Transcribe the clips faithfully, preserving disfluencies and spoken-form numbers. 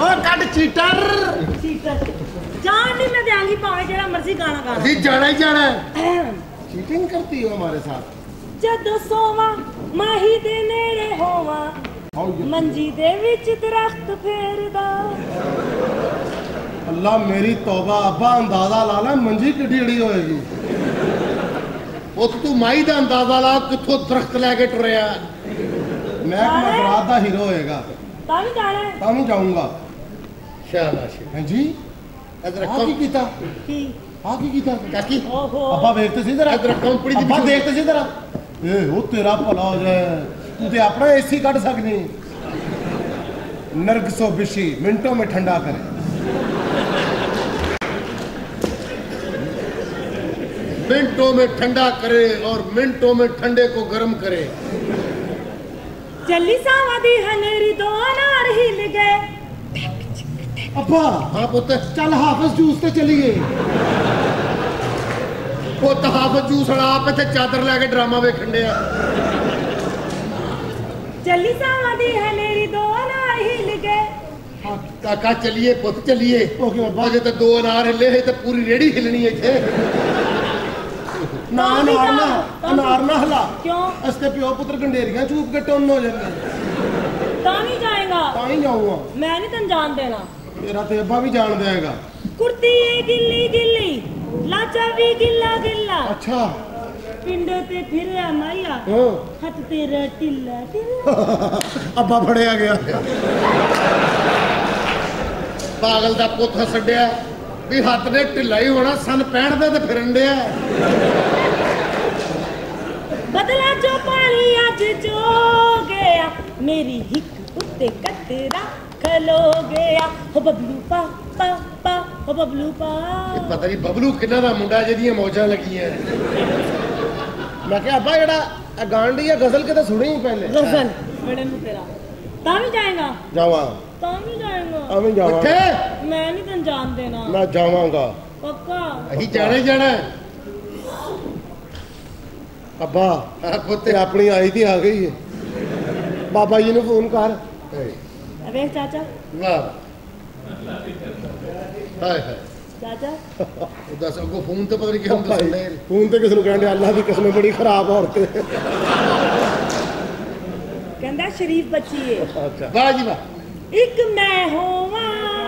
Cut cheater cheater जान नहीं मैं देंगी भावे जेड़ा मर्जी गाना गाना जी जाना ही जाना है चीटिंग करती हो हमारे साथ जद सोवा माही दे नेड़े होवा मंजी दे विच दरख्त फेरदा अल्लाह मेरी तौबा अब्बा अंदाजा ला ला मंजी किड्डी अड़ी होएगी उस तू माही दा अंदाजा ला किथों दरख्त लेके टुरिया मैं रात दा हीरो होएगा तां भी जाना है तां भी जाऊंगा शाबाश हां जी इधर की कीता की हां की कीता काकी ओहो अब्बा देखते सी जरा इधर कंपनी दी अब्बा देखते सी जरा ए ओ तेरा भला हो जाए तू ते अपना एसी काट सकनी नरगसो बिशी मिनटों में ठंडा करे मिनटों में ठंडा करे और मिनटों में ठंडे को गर्म करे चली सावदी हनेरी दो अनार हिल गए अब्बा हाँ पुत्र चल हाफिज जूस ते चलिए पुत हाफिज जूस वाला आप इत्थे चादर लेके ड्रामा वेखण डया चली सावदी हनेरी दो अनार हिल गए काका चलिए पुत चलिए अजे तो दो अनार हिले है तो पूरी रेड़ी हिलनी है इत्थे ना अनार ना अनार ना हिला क्यों इसके प्यो पुत्र गंडेरियां चूप के टोन हो जाते तां नहीं जाएगा तां ही जाऊंगा मैं नहीं तन जान देना तेरा ते अब्बा भी जान देगा कुर्ती है गिल्ली गिल्ली लाचा भी गिल्ला गिल्ला अच्छा पिंड ते फिर माया हां हथ तेरा टिल्ला टिल्ला अब्बा फड़िया गया पागल दा पुੱਤ ਛੱਡਿਆ भी हाथ ने ढिला ही होना सन पैंठ दे ते फिरन दिया बदला जो पानी अज जो गया मेरी हिक उत्ते कतरा खलो गया हो बबलू पा पा पा हो बबलू पा पता नहीं बबलू किन्ना दा मुंडा जेदियां मौजां लगियां मैं क्या अब्बा जेड़ा गांडी या गजल के तो सुनी ही पहले गजल बड़े नु तेरा ता भी जाएगा जावा ता भी जाएगा अभी जावा मैं नहीं तन जान देना मैं जावांगा पक्का अही जाना ही जाना अब्बा पुत्ते अपनी आई थी आ गई है बाबा जी ने फोन कर अबे चाचा वाह हाय हाय चाचा दस को फोन तो पता नहीं क्या हम दसने फोन तो किस नु कहंदे अल्लाह दी कसम बड़ी खराब औरत है कहंदा शरीफ बच्ची है अच्छा वाह जी वाह एक मैं होवा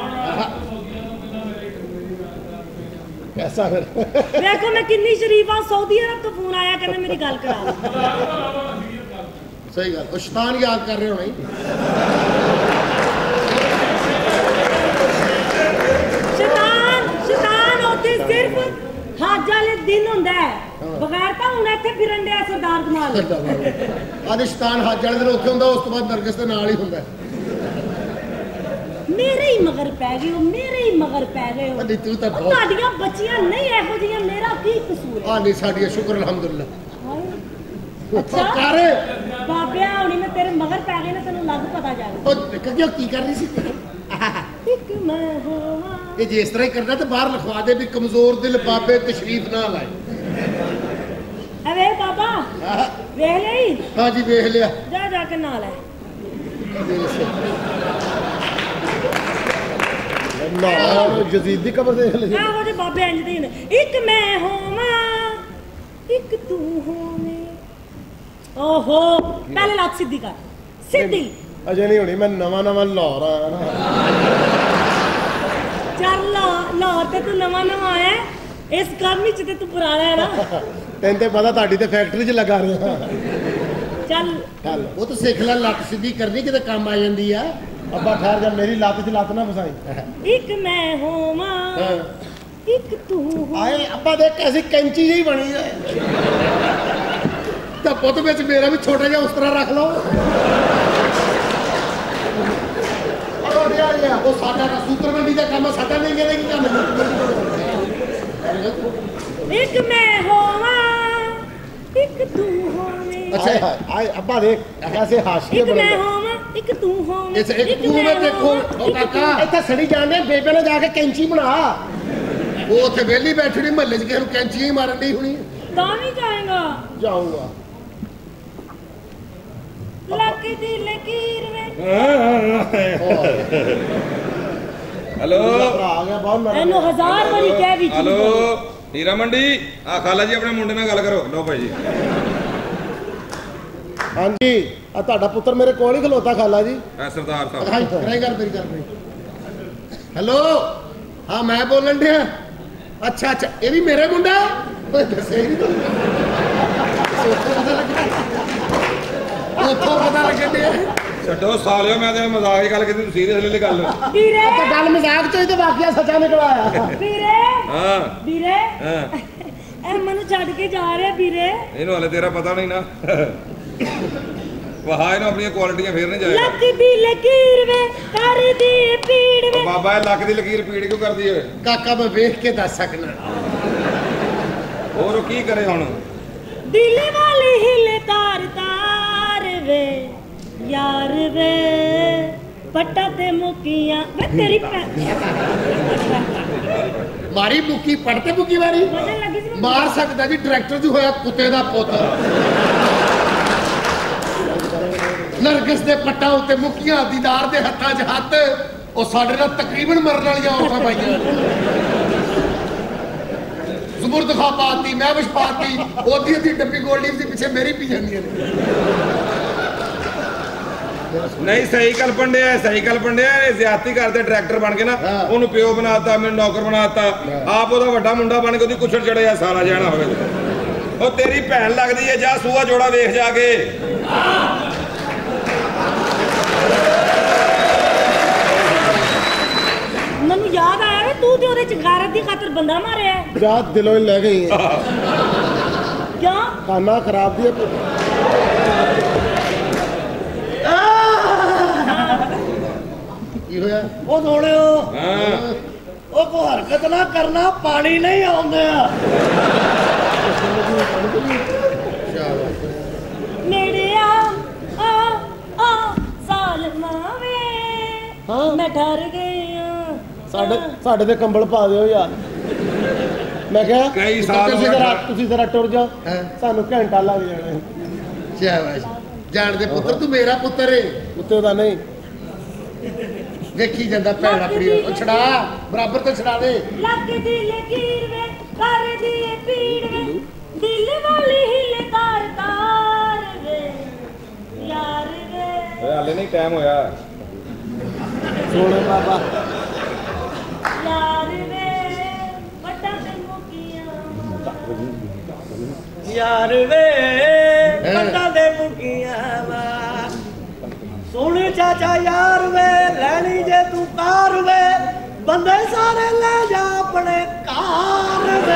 कैसा फिर देखो मैं कितनी शरीफ हूं सऊदी अरब तो फोन आया कहंदा मेरी गल करा सही गल शैतान याद कर रहे हो नहीं शैतान शैतान होते सिर्फ हज वाले दिन हुंदा है बगैर तो हुन इत्थे फिरन दे सरदार कमाल आदे शैतान हज वाले दिन उत्थे हुंदा उस तो बाद नरगिस दे नाल ही हुंदा मेरे ही मगर पै गए हो मेरे ही मगर पै गए हो नहीं तू तो बहुत साडियां बच्चियां नहीं एहो जियां मेरा की कसूर है हां नहीं साडियां शुक्र अल्हम्दुलिल्लाह अच्छा कर बाबे हुनी मैं तेरे मगर पै गई ना तैनू लग पता जाएगा ओ क्यों की कर रही सी एक मैं होवा ये जे इस तरह ही करना तो बाहर लिखवा दे भी कमजोर दिल बाबे तशरीफ ना लाए अरे बाबा देख ले हां जी देख लिया जा जाके ना ले जजीद दी कब्र देख ले आहो जे बाबे इंज दे ने एक मैं होवा एक तू होवे ओहो पहले लात सीधी कर सीधी अजे नहीं होनी मैं नवा नवा लाहौर आया ना चल लाहौर ते तू नवा नवा आया इस गर्मी च ते तू पुराना है ना तैन ते पता ताड़ी ते फैक्ट्री च लगा रहे चल चल वो तो सीख ले लत सीधी करनी किते काम आ जांदी है अब्बा ठहर जा मेरी लत च लत ना फसाई एक मैं होवा एक तू आए अब्बा देख कैसी कैंची जी बनी है तो पुत विच मेरा भी छोटा जिहा उस तरह रख लो वो साडा का सूत्र मंडी का काम साडा नहीं करे की काम एक मैं होवा एक तू होवे अच्छा आए अब्बा देख कैसे हाशिए एक मैं होवा एक तू होवे इस एक तू में देखो ओ काका इत्थे सड़ी जाने बेबे ने जाके कैंची बना वो उथे वेली बैठनी महल्ले च किसे नु कैंची ही मारन दी हुनी ता नहीं जाएगा जाऊंगा लकी दी लकीर में हेलो आ गया बहुत मैं ਇਹਨੂੰ ਹਜ਼ਾਰ ਵਾਰੀ ਕਹਿ ਵੀ हेलो हीरा मंडी आ खाला जी अपने मुंडे नाल गल करो लो भाई जी हाँ जी आ ਤੁਹਾਡਾ ਪੁੱਤਰ ਮੇਰੇ ਕੋਲ ਹੀ ਖਲੋਤਾ ਖਾਲਾ ਜੀ ए सरदार साहब ਹਾਂ ਕਰਾਈ ਗੱਲ ਮੇਰੀ ਗੱਲ ਨਹੀਂ ਹੈਲੋ ਹਾਂ ਮੈਂ ਬੋਲਣ ਡਿਆ ਅੱਛਾ ਅੱਛਾ ਇਹ ਵੀ ਮੇਰੇ ਮੁੰਡਾ ਓਏ ਦੱਸੇ ਨਹੀਂ ਤੂੰ ਉੱਥੋਂ ਪਤਾ ਲੱਗਿਆ ਉੱਥੋਂ ਪਤਾ ਲੱਗਿਆ ਛੱਡੋ ਸਾਲਿਓ ਮੈਂ ਤੇ ਮਜ਼ਾਕ ਦੀ ਗੱਲ ਕੀਤੀ ਤੂੰ ਸੀਰੀਅਸ ਲੈ ਲੈ ਗੱਲ ਵੀਰੇ ਤਾਂ ਗੱਲ ਮਜ਼ਾਕ ਚੋਂ ਹੀ ਤੇ ਵਾਕਿਆ ਸੱਚਾ ਨਿਕਲ ਆਇਆ ਵੀਰੇ ਹਾਂ ਵੀਰੇ ਹਾਂ ਇਹ ਮੈਨੂੰ ਛੱਡ ਕੇ ਜਾ ਰਿਹਾ ਵੀਰੇ ਇਹਨੂੰ ਹਲੇ ਤੇਰਾ ਪਤਾ ਨਹੀਂ ਨਾ ਵਹਾ ਇਹਨੂੰ ਆਪਣੀਆਂ ਕੁਆਲਿਟੀਆਂ ਫੇਰ ਨਹੀਂ ਜਾਏਗਾ ਲੱਕ ਦੀ ਲਕੀਰ ਵੇ ਕਰਦੀ ਏ ਪੀੜ ਵੇ ਬਾਬਾ ਇਹ ਲੱਕ ਦੀ ਲਕੀਰ ਪੀੜ ਕਿਉਂ ਕਰਦੀ ਓਏ ਕਾਕਾ ਮੈਂ ਵੇਖ ਕੇ ਦੱਸ ਸਕਣਾ ਹੋਰ ਉਹ ਕੀ ਕਰੇ ਹੁਣ ਦਿਲ ਵਾਲੀ ਹਿੱਲੇ ਤਾਰ ਤਾਰ ਵੇ ਯਾਰ ਵੇ ਪੱਟਾ ਤੇ ਮੁਕੀਆਂ ਵੇ ਤੇਰੀ ਭੈਣ ਮਾਰੀ ਮੁੱਕੀ ਪੜਤੇ ਮੁੱਕੀ ਵਾਰੀ ਮਜ਼ਾ ਲੱਗੀ ਸੀ ਮੈਨੂੰ। ਮਾਰ ਸਕਦਾ ਜੀ ਡਾਇਰੈਕਟਰ ਜੀ ਹੋਇਆ ਕੁੱਤੇ ਦਾ ਪੁੱਤ ਨਰਗਿਸ ਦੇ ਪੱਟਾਂ ਉੱਤੇ ਮੁੱਕੀਆਂ ਦੀਦਾਰ ਦੇ ਹੱਥਾਂ 'ਚ ਹੱਥ ਉਹ ਸਾਡੇ ਨਾਲ ਤਕਰੀਬਨ ਮਰਨ ਵਾਲੀਆਂ ਔਰਤਾਂ ਪਾਈਆਂ ਜ਼ਬਰਦ ਖਾ ਪਾਤੀ ਮੈਂ ਵਿਸ਼ ਪਾਤੀ ਉਹਦੀ ਅੱਧੀ ਡੱਬੀ ਗੋਲਡੀ ਦੇ ਪਿੱਛੇ ਮੇਰੀ ਪੀ ਜਾਂਦੀਆਂ ਨੇ ਨਹੀਂ ਸਹੀ ਕਲਪਣ ਡਿਆ ਸਹੀ ਕਲਪਣ ਡਿਆ ਇਹ ਜ਼ਿਆਦਤੀ ਕਰਦੇ ਡਾਇਰੈਕਟਰ ਬਣ ਕੇ ਨਾ ਹਾਂ। ਉਹਨੂੰ ਪਿਓ ਬਣਾਤਾ ਮੈਨੂੰ ਨੌਕਰ ਬਣਾਤਾ ਆਪ ਉਹਦਾ ਵੱਡਾ ਮੁੰਡਾ ਬਣ ਕੇ ਉਹਦੀ ਕੁਛੜ ਚੜਿਆ ਸਾਲਾ ਜਾਣਾ ਹੋਵੇ ਉਹ ਤੇਰੀ ਭੈਣ ਲੱਗਦੀ ਹੈ ਜਾ ਸੂਆ ਜੋੜਾ ਵੇਖ ਜਾ ਕੇ ਮੈਨੂੰ ਯਾਦ ਆਇਆ ਵੇ ਤੂੰ ਤੇ ਉਹਦੇ ਚ ਗਾਰਤ ਦੀ ਖਾਤਰ ਬੰਦਾ ਮਾਰਿਆ ਹੈ। ਜਾ ਦਿਲੋਂ ਹੀ ਲੈ ਗਈ ਹੈ ਕਿਉਂ ਖਾਣਾ ਖਰਾਬ ਦੀ ਕੀ ਹੋਇਆ ਉਹ ਸੋਹਣਿਓ ਹਾਂ ਉਹ ਕੋ ਹਰਕਤ ਨਾ ਕਰਨਾ ਪਾਣੀ ਨਹੀਂ ਆਉਂਦੇ ਆ ਨੇੜੇ ਆ ਆ ਆ ਜ਼ਾਲਮਾ ਵੇ ਹਾਂ। ਮੈਂ ਡਰ ਗਈ ਆ ਸਾਡੇ ਸਾਡੇ ਤੇ ਕੰਬਲ ਪਾ ਦਿਓ ਯਾਰ ਮੈਂ ਕਿਹਾ ਕਈ ਸਾਲ ਤੁਸੀਂ ਹੋ ਗਏ। ਜ਼ਰਾ ਤੁਸੀਂ ਜ਼ਰਾ ਟੁਰ ਜਾਓ ਸਾਨੂੰ ਘੰਟਾ ਲੱਗ ਜਾਣਾ ਸ਼ਾਬਾਸ਼ ਜਾਣਦੇ ਪੁੱਤਰ ਤੂੰ ਮੇਰਾ ਪੁੱਤਰ ਏ ਉੱਤੇ ਦਾ ਨਹੀਂ ਵੇਖੀ ਜਾਂਦਾ ਭੈਣ ਆਪਣੀ ਉਹ ਛੜਾ ਬਰਾਬਰ ਤੇ ਛੜਾ ਦੇ ਲੱਕ ਦੀ ਲਕੀਰ ਵੇ ਕਰਦੀ ਏ ਪੀੜ ਵੇ ਦਿਲ ਵਾਲੀ ਹਿੱਲੇ ਤਾਰ ਤਾਰ ਵੇ ਯਾਰ ਵੇ ਓਏ ਹਾਲੇ ਨਹੀਂ ਟਾਈਮ ਹੋਇਆ ਸੋਹਣੇ ਬਾਬਾ ਯਾਰ ਵੇ ਵੱਡਾ ਤੇ ਮੁਕੀਆਂ ਯਾਰ ਵੇ ਬੰਦਾ ਦੇ ਮੁਕੀਆਂ ਵਾ ਸੋਹਣੇ ਚਾਚਾ ਯਾਰ ਵੇ ਲੈਣੀ ਜੇ ਤੂੰ ਕਾਰ ਵੇ ਬੰਦੇ ਸਾਰੇ ਲੈ ਜਾ ਆਪਣੇ ਕਾਰ ਵੇ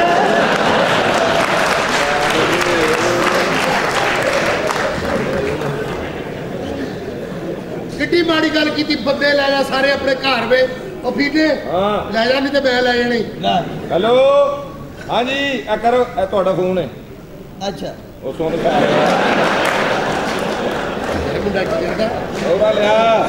ਕਿੱਡੀ ਮਾੜੀ ਗੱਲ ਕੀਤੀ ਬੰਦੇ ਲੈ ਜਾ ਸਾਰੇ ਆਪਣੇ ਘਰ ਵੇ ਉਹ ਫੀਡੇ ਹਾਂ ਲੈ ਜਾ ਨਹੀਂ ਤੇ ਮੈਂ ਲੈ ਜਾਣੀ ਹੈਲੋ ਹਾਂਜੀ ਆ ਕਰੋ ਇਹ ਤੁਹਾਡਾ ਫੋਨ ਹੈ ਅੱਛਾ ਉਹ ਸੁਣ ਕੇ ਇਹ ਮੁੰਡਾ ਕੀ ਕਰਦਾ ਉਹਦਾ ਲਿਆ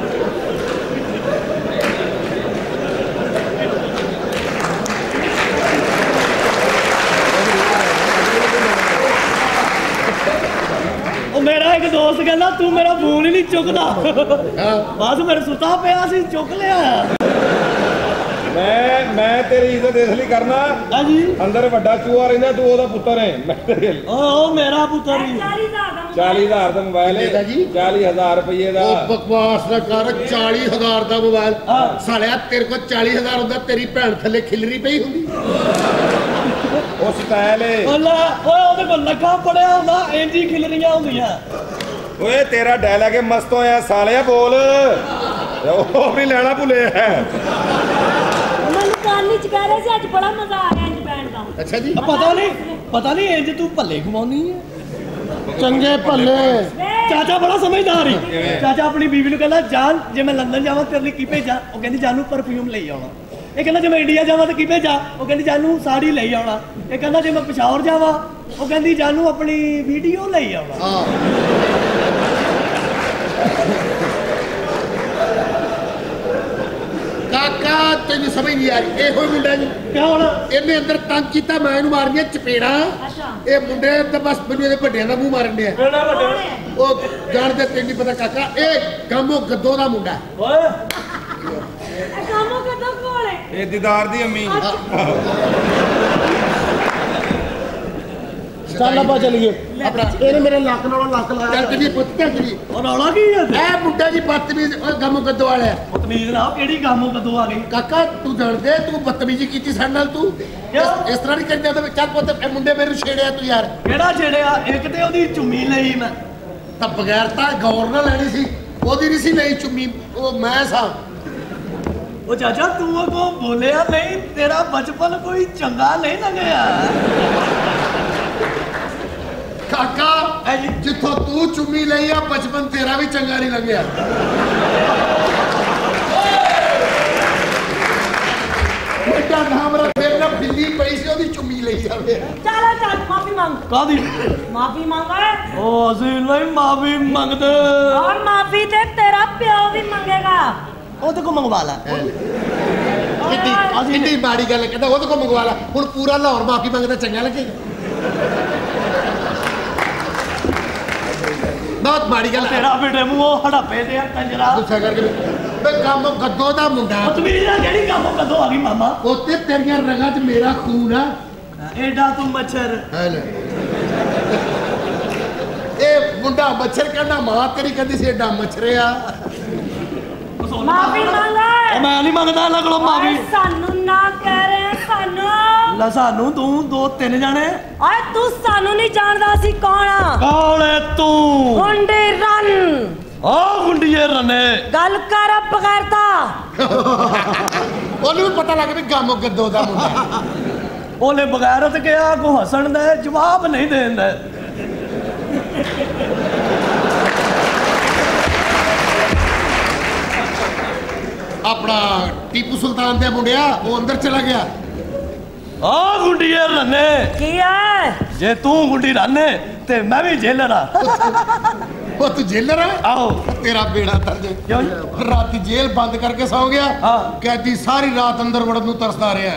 ਉਹ ਮੇਰਾ ਇੱਕ ਦੋਸਤ ਕਹਿੰਦਾ ਤੂੰ ਮੇਰਾ ਫੋਨ ਹੀ ਨਹੀਂ ਚੁੱਕਦਾ ਹਾਂ ਬਸ ਮੇਰੇ ਸੁੱਤਾ ਪਿਆ ਸੀ ਚੁੱਕ ਲਿਆ ਮੈਂ ਮੈਂ ਤੇਰੀ ਇੱਜ਼ਤ ਇਸ ਲਈ ਕਰਨਾ ਹਾਂਜੀ ਅੰਦਰ ਵੱਡਾ ਚੂਹਾ ਰਹਿੰਦਾ ਤੂੰ ਉਹਦਾ ਪੁੱਤਰ ਹੈ ਮੈਂ ਤੇਰੇ ਉਹ ਉਹ ਮੇਰਾ ਪੁੱਤਰ ਹੀ ਚਾਲੀ ਦਾ ਦਾ ਚਾਲੀ ਹਜ਼ਾਰ ਦਾ ਮੋਬਾਈਲ ਕਿੰਨੇ ਦਾ ਜੀ? ਹੈ ਚਾਲੀ ਹਜ਼ਾਰ ਰੁਪਏ ਦਾ ਉਹ ਬਕਵਾਸ ਨਾ ਕਰ ਚਾਲੀ ਹਜ਼ਾਰ ਦਾ ਮੋਬਾਈਲ ਹਾਂ। ਸਾਲਿਆ ਤੇਰੇ ਕੋਲ ਚਾਲੀ ਹਜ਼ਾਰ ਹੁੰਦਾ ਤੇਰੀ ਭੈਣ ਥੱਲੇ ਖਿਲਰੀ ਪਈ ਹੁੰਦੀ ਉਹ ਸਟਾਈਲ ਹੈ ਉਹ ਲੈ ਓਏ ਉਹਦੇ ਕੋਲ ਲੱਗਾ ਪੜਿਆ ਹੁੰਦਾ ਇੰਜੀ ਖਿਲਰੀਆਂ ਹੁੰਦੀਆਂ ਓਏ ਤੇਰਾ ਡਾਇਲੌਗ ਹੈ ਮਸਤ ਹੋਇਆ ਸਾਲਿਆ ਬੋਲ ਉਹ ਵੀ ਲੈਣਾ ਭੁੱਲਿਆ ਹੈ ਮੈਨੂੰ ਕਾਲੀ ਚ ਕਹਿ ਰਹੇ ਸੀ ਅੱਜ ਬੜਾ ਮਜ਼ਾ ਆ ਰਿਹਾ ਇੰਜ ਬੈਂਡ ਦਾ ਅੱਛਾ ਜੀ ਆ ਪਤਾ ਨਹੀਂ ਪਤਾ ਨਹੀਂ ਇੰਜ ਤੂੰ ਭੱਲੇ ਖਵਾਉਣੀ ਹੈ ਚੰਗੇ ਭੱਲੇ ਚਾਚਾ ਬੜਾ ਸਮਝਦਾਰ ਹੀ ਚਾਚਾ ਆਪਣੀ ਬੀਵੀ ਨੂੰ ਕਹਿੰਦਾ ਜਾਨ ਜੇ ਮੈਂ ਲੰਡਨ ਜਾਵਾਂ ਤੇਰੇ ਲਈ ਕੀ ਭੇਜਾਂ ਉਹ ਕਹਿੰਦੀ ਜਾਨੂ ਪਰਫਿਊਮ ਲਈ ਆਉਣਾ ਇਹ ਕਹਿੰਦਾ ਜੇ ਮੈਂ ਇੰਡੀਆ ਜਾਵਾਂ ਤਾਂ ਕੀ ਭੇਜਾਂ ਉਹ ਕਹਿੰਦੀ ਜਾਨੂ ਸਾੜੀ ਲਈ ਆਉਣਾ ਇਹ ਕਹਿੰਦਾ ਜੇ ਮੈਂ ਪਿਸ਼ਾਵਰ ਜਾਵਾਂ ਉਹ ਕਹਿੰਦੀ ਜਾਨੂ ਆਪਣੀ ਵੀਡੀਓ ਲਈ ਆਉਣਾ ਹਾਂ ਕਾਕਾ ਤੈਨੂੰ ਸਮਝ ਨਹੀਂ ਆ ਰਹੀ ਇਹੋ ਹੀ ਮੁੰਡਾ ਜੀ ਕਿਆ ਹੁਣ ਇਹਨੇ ਅੰਦਰ ਤੰਗ ਕੀਤਾ ਮੈਂ ਇਹਨੂੰ ਮਾਰਨੀਆਂ ਚਪੇੜਾ ਅੱਛਾ ਇਹ ਮੁੰਡੇ ਤਾਂ ਬਸ ਮੈਨੂੰ ਇਹਦੇ ਵੱਡਿਆਂ ਦਾ ਮੂੰਹ ਮਾਰਨ ਡਿਆ ਕਿਹੜਾ ਵੱਡੇ ਉਹ ਜਾਣਦੇ ਤੈਨੂੰ ਨਹੀਂ ਪਤਾ ਕਾਕਾ ਇਹ ਗਾਮੋ ਗੱਦੋ ਦਾ ਮੁੰਡਾ ਓਏ ਇਹ ਕਾਮੋ ਕਰਦਾ ਇਹ ਦੀਦਾਰ ਦੀ ਅੰਮੀ ਚੱਲ ਆਪਾਂ ਚੱਲੀਏ ਆਪਣਾ ਇਹਨੇ ਮੇਰੇ ਲੱਕ ਨਾਲੋਂ ਲੱਕ ਲਾਇਆ ਚੱਲ ਚੱਲੀਏ ਪੁੱਤ ਚੱਲ ਚੱਲੀਏ ਉਹ ਰੌਲਾ ਕੀ ਹੈ ਇਹ ਮੁੰਡਾ ਜੀ ਬਦਤਮੀਜ਼ ਉਹ ਗਮ ਗੱਦੋ ਵਾਲਾ ਬਦਤਮੀਜ਼ ਨਾ ਕਿਹੜੀ ਗਾਮੋਂ ਕਦੋਂ ਆ ਗਈ ਕਾਕਾ ਤੂੰ ਜਾਣਦੇ ਤੂੰ ਬਦਤਮੀਜ਼ੀ ਕੀਤੀ ਸਾਡੇ ਨਾਲ ਤੂੰ ਇਸ ਇਸ ਤਰ੍ਹਾਂ ਨਹੀਂ ਕਰੀਦਾ ਤੇ ਚੱਲ ਪੁੱਤ ਇਹ ਮੁੰਡੇ ਮੈਨੂੰ ਛੇੜਿਆ ਤੂੰ ਯਾਰ ਕਿਹੜਾ ਛੇੜਿਆ ਇੱਕ ਤੇ ਉਹਦੀ ਚੁੰਮੀ ਲਈ ਮੈਂ ਤਾਂ ਬਗੈਰ ਤਾਂ ਗੌਰ ਨਾਲ ਲੈਣੀ ਸੀ ਉਹਦੀ ਨਹੀਂ ਸੀ ਲਈ ਚੁੰਮੀ ਉਹ ਮੈਂ ਸਾਂ ਉਹ ਚਾਚਾ ਤੂੰ ਕੋ ਬੋਲਿਆ ਨਹੀਂ ਤੇਰਾ ਬਚਪਨ ਕੋਈ ਚੰਗਾ ਨਹੀਂ ਲੰਘਿਆ ਕਾਕਾ ਹੈ ਜੀ ਜਿੱਥੋਂ ਤੂੰ ਚੁੰਮੀ ਲਈ ਆ ਬਚਪਨ ਤੇਰਾ ਵੀ ਚੰਗਾ ਨਹੀਂ ਲੰਘਿਆ ਮੁੰਡਾ ਨਾਮ ਰੱਖੇ ਨਾ ਬਿੱਲੀ ਪਈ ਸੀ ਉਹਦੀ ਚੁੰਮੀ ਲਈ ਜਾਵੇ ਚੱਲ ਚੱਲ ਮਾਫੀ ਮੰਗ ਕਾਦੀ ਮਾਫੀ ਮੰਗ ਓਏ ਉਹ ਅਸੀਂ ਨਹੀਂ ਮਾਫੀ ਮੰਗਦੇ ਔਰ ਮਾਫੀ ਤੇ ਤੇਰਾ ਪਿਓ ਵੀ ਮੰਗੇਗਾ ਉਹਦੇ ਕੋ ਮੰਗਵਾ ਲੈ ਕਿੱਡੀ ਕਿੱਡੀ ਮਾੜੀ ਗੱਲ ਕਹਿੰਦਾ ਉਹਦੇ ਕੋਲ ਮੰਗਵਾ ਲਾ ਹੁਣ ਪੂਰਾ ਲਾਹੌਰ ਮਾਫੀ ਮੰਗਦਾ ਚੰਗਾ ਲੱਗੇਗਾ ਬਹੁਤ ਮਾੜੀ ਗੱਲ ਹੈ ਤੇਰਾ ਬੇਟੇ ਮੂੰਹ ਹੜਾਪੇ ਤੇ ਆ ਕੰਜਰਾ ਗੁੱਸਾ ਕਰਕੇ ਬੇ ਕੰਮ ਗੱਦੋ ਦਾ ਮੁੰਡਾ ਬਦਤਮੀਜ਼ ਆ ਜਿਹੜੀ ਕੰਮ ਕਦੋਂ ਆ ਗਈ ਮਾਮਾ ਉੱਤੇ ਤੇਰੀਆਂ ਰਗਾਂ 'ਚ ਮੇਰਾ ਖੂਨ ਆ ਐਡਾ ਤੂੰ ਮੱਛਰ ਹੈ ਲੈ ਇਹ ਮੁੰਡਾ ਮੱਛਰ ਕਹਿੰਦਾ ਮਾਂ ਤੇਰੀ ਕਹਿੰਦੀ ਸੀ ਏਡਾ ਮੱਛਰਿਆ ਮਾਫੀ ਮੰਗ ਉਹ ਮੈਂ ਨਹੀਂ ਮੰਗਦਾ ਇਹਨਾਂ ਕੋਲੋਂ ਮਾਫੀ ਓਏ ਸਾਨੂੰ ਨਾ ਕਹਿ ਰਹੇ ਸਾਨੂੰ ਲੈ ਸਾਨੂੰ ਤੂੰ ਦੋ ਤਿੰਨ ਜਾਣੇ ਓਏ ਤੂੰ ਸਾਨੂੰ ਨਹੀਂ ਜਾਣਦਾ ਸੀ ਕੌਣ ਆ ਕੌਣ ਏ ਤੂੰ ਗੁੰਡੇ ਰਨ ਆ ਗੁੰਡੀਏ ਰਨੇ ਗੱਲ ਕਰ ਬਗੈਰਤਾ ਉਹਨੂੰ ਵੀ ਪਤਾ ਲੱਗ ਵੀ ਗਮ ਗੱਦੋ ਦਾ ਮੁੰਡਾ ਉਹਨੇ ਬਗੈਰਤ ਕਿਹਾ ਕੋ ਹਸਣ ਦਾ ਜਵਾਬ ਨਹੀਂ ਦੇਂਦਾ ਆਪਣਾ ਟੀਪੂ ਸੁਲਤਾਨ ਦੇ ਮੁੰਡਿਆ ਉਹ ਅੰਦਰ ਚਲਾ ਗਿਆ ਆ ਗੁੰਡੀਏ ਰਨੇ ਕੀ ਹੈ ਜੇ ਤੂੰ ਗੁੰਡੀ ਰਨੇ ਤੇ ਮੈਂ ਵੀ ਜੇਲਰ ਆ ਉਹ ਤੂੰ ਜੇਲਰ ਆ ਆਓ ਤੇਰਾ ਬੇੜਾ ਤਰਜ ਕਿਉਂ ਰਾਤੀ ਜੇਲ੍ਹ ਬੰਦ ਕਰਕੇ ਸੌ ਗਿਆ ਹਾਂ। ਕੈਦੀ ਸਾਰੀ ਰਾਤ ਅੰਦਰ ਵੜਨ ਨੂੰ ਤਰਸਦਾ ਰਿਹਾ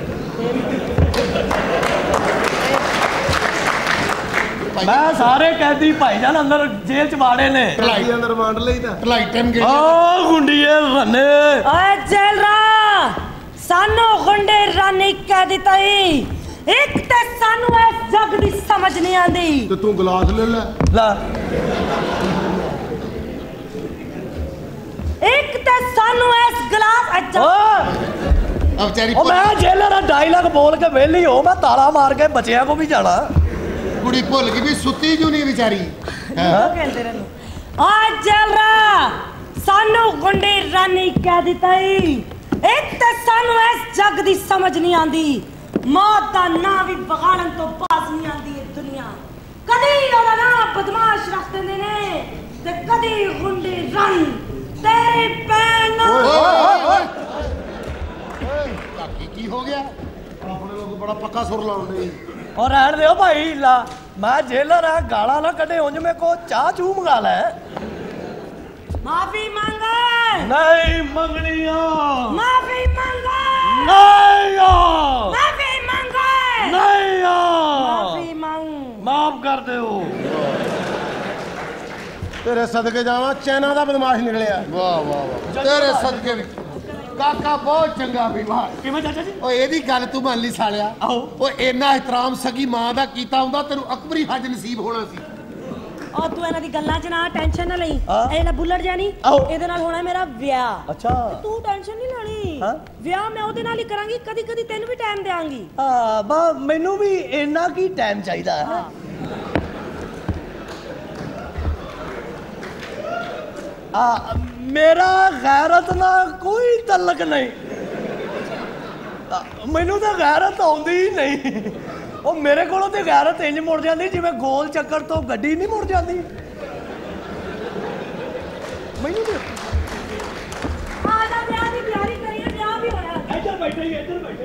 ਮੈਂ ਸਾਰੇ ਕੈਦੀ ਭਾਈਜਾਨ ਅੰਦਰ ਜੇਲ੍ਹ ਚ ਵਾੜੇ ਨੇ ਢਲਾਈ ਅੰਦਰ ਮੰਡ ਲਈਦਾ ਢਲਾਈ ਟਾਈਮ ਗਏ ਆ ਗੁੰਡੀਏ ਰਨੇ ਓਏ ਜੇਲਰਾ ਸਾਨੂੰ ਗੁੰਡੇ ਰਨ ਕਹਿ ਦਿੱਤਾ ਈ ਇੱਕ ਤੇ ਸਾਨੂੰ ਇਸ ਜੱਗ ਦੀ ਸਮਝ ਨਹੀਂ ਆਂਦੀ ਤੇ ਤੂੰ ਗਲਾਸ ਲੈ ਲੈ ਲਾ ਇੱਕ ਤੇ ਸਾਨੂੰ ਇਸ ਗਲਾਸ ਅੱਜਾ ਓ ਆ ਵਿਚਾਰੀ ਉਹ ਮੈਂ ਜੇਲਰ ਦਾ ਡਾਇਲੌਗ ਬੋਲ ਕੇ ਵਿਹਲੀ ਹੋ ਮੈਂ ਤਾਲਾ ਮਾਰ ਕੇ ਬੱਚਿਆਂ ਕੋ ਵੀ ਜਾਣਾ ਕੁੜੀ ਭੁੱਲ ਗਈ ਵੀ ਸੁੱਤੀ ਜੂ ਨਹੀਂ ਵਿਚਾਰੀ ਉਹ ਕਹਿੰਦੇ ਰਹਿੰਦੇ ਓਏ ਜੇਲਰਾ ਸਾਨੂੰ ਗੁੰਡੇ ਰਨ ਕਹਿ ਦਿੱਤਾ ਈ ਇੱਕ ਤੇ ਸਾਨੂੰ ਇਸ ਜੱਗ ਦੀ ਸਮਝ ਨਹੀਂ ਆਂਦੀ ਮੌਤ ਦਾ ਨਾਂ ਵੀ ਬਗਾੜਨ ਤੋਂ ਬਾਜ਼ ਨਹੀਂ ਆਂਦੀ ਇਹ ਦੁਨੀਆ ਕਦੀ ਉਹਦਾ ਨਾਂ ਬਦਮਾਸ਼ ਰੱਖ ਦਿੰਦੇ ਨੇ ਤੇ ਕਦੀ ਗੁੰਡੇ ਰਨ ਤੇਰੀ ਭੈਣ ਓਏ ਨੂੰ ਓਏ ਓਏ ਕਾਕੀ ਕੀ ਹੋ ਗਿਆ ਆਪਣੇ ਲੋਕ ਬੜਾ ਪੱਕਾ ਸੁਰ ਲਾਉਂਦੇ ਔਰ ਰਹਿਣ ਦਿਓ ਭਾਈ ਲਾ ਮੈਂ ਜੇਲਰ ਆ ਗਾਲਾਂ ਨਾ ਕੱਢੇ ਉਂਝ ਮੇ ਕੋ ਚਾਹ ਚੂ ਮੰਗਾ ਲੈ ਮਾਫੀ ਮੰਗ ਨਹੀਂ ਮੰਗਣੀਆਂ ਮਾਫੀ ਮੰਗ ਨਹੀਂ ਆ ਮਾਫੀ ਮੰਗ ਨਹੀਂ ਆ ਮਾਫੀ ਮੰਗ ਮਾਫ ਕਰ ਦਿਓ ਤੇਰੇ ਸਦਕੇ ਜਾਵਾਂ ਚੈਨਾ ਦਾ ਬਦਮਾਸ਼ ਨਿਕਲਿਆ ਵਾਹ ਵਾਹ ਵਾਹ ਤੇਰੇ ਸਦਕੇ ਵੀ ਕਾਕਾ ਬਹੁਤ ਚੰਗਾ ਵੀ ਵਾਹ ਕਿਵੇਂ ਚਾਚਾ ਜੀ ਓਏ ਇਹਦੀ ਗੱਲ ਤੂੰ ਮੰਨ ਲਈ ਸਾਲਿਆ ਆਹੋ ਓਏ ਇੰਨਾ ਇਤਰਾਮ ਸਗੀ ਮਾਂ ਦਾ ਕੀਤਾ ਹੁੰਦਾ ਤੈਨੂੰ ਅਕਬਰੀ ਹੱਜ ਨਸੀਬ ਹੋਣਾ ਸੀ ਉਹ ਤੂੰ ਇਹਨਾਂ ਦੀ ਗੱਲਾਂ 'ਚ ਨਾ ਟੈਨਸ਼ਨ ਨਾ ਲਈ ਹਾਂ। ਇਹ ਲੈ ਬੁੱਲਟ ਜਾਨੀ ਆਹੋ। ਇਹਦੇ ਨਾਲ ਹੋਣਾ ਮੇਰਾ ਵਿਆਹ ਅੱਛਾ ਤੂੰ ਟੈਨਸ਼ਨ ਨਹੀਂ ਲੈਣੀ ਹਾਂ। ਵਿਆਹ ਮੈਂ ਉਹਦੇ ਨਾਲ ਹੀ ਕਰਾਂਗੀ ਕਦੀ ਕਦੀ ਤੈਨੂੰ ਵੀ ਟਾਈਮ ਦੇਵਾਂਗੀ ਆ ਬਾ ਮੈਨੂੰ ਵੀ ਇੰਨਾ ਕੀ ਟਾਈਮ ਚਾਹੀਦਾ ਹੈ ਆ ਮੇਰਾ ਗੈਰਤ ਨਾਲ ਕੋਈ ਤਲਕ ਨਹੀਂ ਆ, ਮੈਨੂੰ ਤਾਂ ਗੈਰਤ ਆਉਂਦੀ ਹੀ ਨਹੀਂ ਉਹ ਮੇਰੇ ਕੋਲੋਂ ਤੇ ਗੈਰਤ ਇੰਜ ਮੁੜ ਜਾਂਦੀ ਜਿਵੇਂ ਗੋਲ ਚੱਕਰ ਤੋਂ ਗੱਡੀ ਨਹੀਂ ਮੁੜ ਜਾਂਦੀ ਮੈਨੂੰ ਤੇ ਆ ਜਾ ਵਿਆਹ ਦੀ ਤਿਆਰੀ ਕਰੀਏ ਵਿਆਹ ਵੀ ਹੋਇਆ ਇੱਧਰ ਬੈਠੇ ਇੱਧਰ ਬੈਠੇ